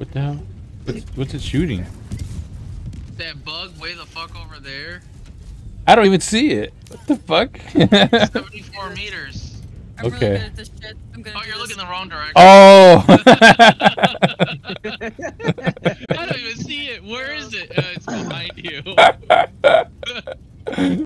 What the hell? What's it shooting? That bug way the fuck over there. I don't even see it. What the fuck? 74 meters. I'm Okay. really good at this shit. I'm gonna Oh, you're looking the wrong direction. Oh! I don't even see it. Where is it? It's behind you.